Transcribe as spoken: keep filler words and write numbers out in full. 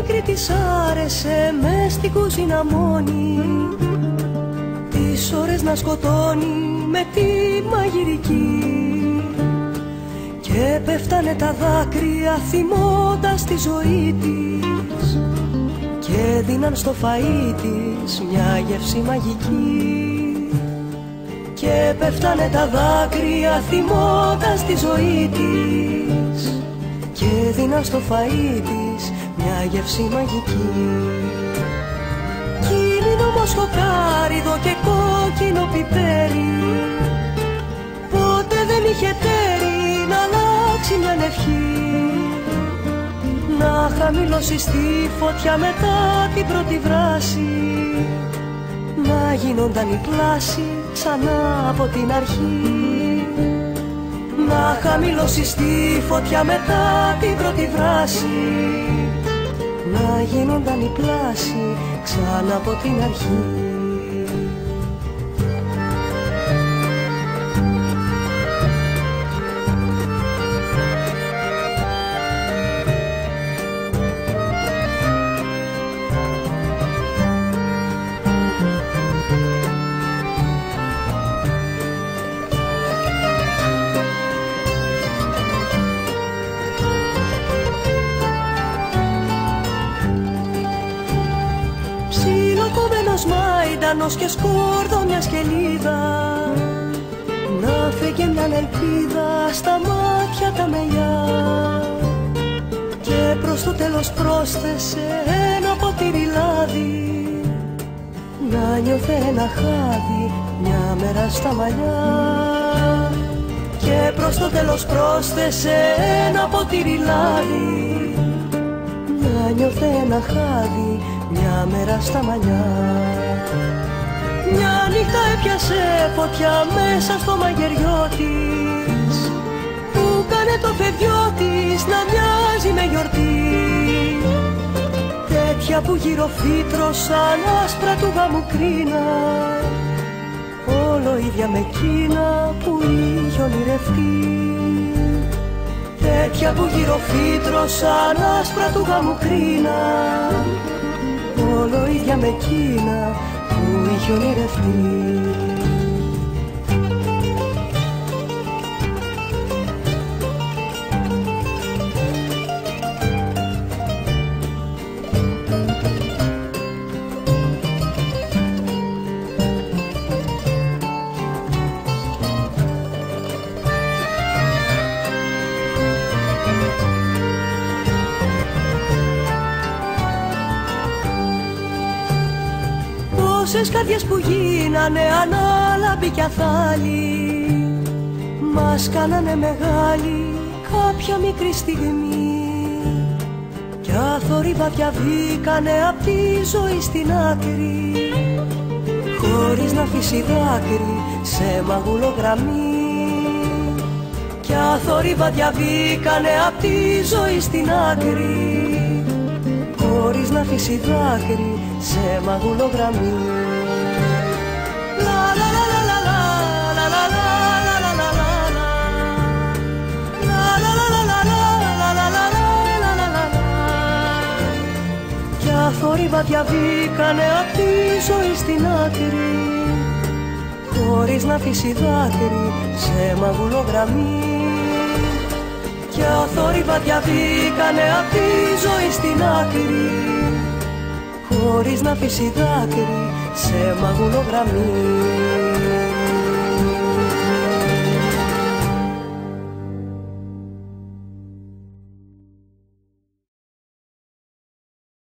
μικρή της άρεσε μες στην κουζίνα μόνη τις ώρες να σκοτώνει με τη μαγειρική. Και πέφτανε τα δάκρυα θυμώντας τη ζωή της και δίναν στο φαΐ της μια γεύση μαγική. Και πέφτανε τα δάκρυα θυμώντας τη ζωή της και δίναν στο φαΐ της μια γεύση μαγική. Κίνηνο μοσχοκάριδο και κόκκινο πιπέρι, ποτέ δεν είχε τέρι να αλλάξει μια ευχή. Να χαμηλώσει στη φωτιά μετά την πρώτη βράση, να γίνονταν η πλάση ξανά από την αρχή. Να χαμηλώσει στη φωτιά μετά την πρώτη βράση, να γίνονταν η πλάση ξανά από την αρχή. Μαϊντανός και σκόρδο μια σκελίδα, να φύγει μια ελπίδα στα μάτια τα μελιά. Και προς το τέλος πρόσθεσε ένα ποτήρι λάδι, να νιώθε ένα χάδι μια μέρα στα μαλλιά. Και προς το τέλος πρόσθεσε ένα ποτήρι λάδι, να νιώθε ένα χάδι μια μέρα στα μαλλιά. Μια νύχτα έπιασε φωτιά μέσα στο μαγειριό της, που κάνε το φευγιό της να μοιάζει με γιορτή. Τέτοια που γυροφύτρωσαν άσπρα του γάμου κρίνα, όλο ίδια με εκείνα που είχε ονειρευτεί. Τέτοια που γυροφύτρωσαν άσπρα του γάμου κρίνα, όλο ίδια με εκείνα που είχε ονειρευτεί. Πόσες καρδιές που γίνανε ανάλαμποι κι αθάλοι, μας κάνανε μεγάλοι κάποια μικρή στιγμή. Κι αθόρυβα διαβήκανε απ' τη ζωή στην άκρη, χωρίς να αφήσει δάκρυ σε μαγούλο γραμμή. Κι αθόρυβα διαβήκανε απ' τη ζωή στην άκρη, χωρίς να αφήσει δάκρυ σε μαγούλο γραμμή. Κι αθόρυβα διαβήκανε απ' τη ζωή στην άκρη, χωρίς να αφήσει δάκρυ σε μαγούλο γραμμή. Κι αθόρυβα διαβήκανε απ' τη ζωή στην άκρη, χωρίς να αφήσει δάκρυ σε μαγούλο γραμμή.